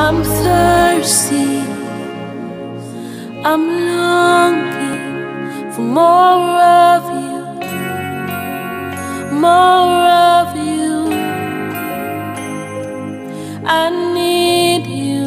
I'm thirsty, I'm longing for more of you, more of you. I need you.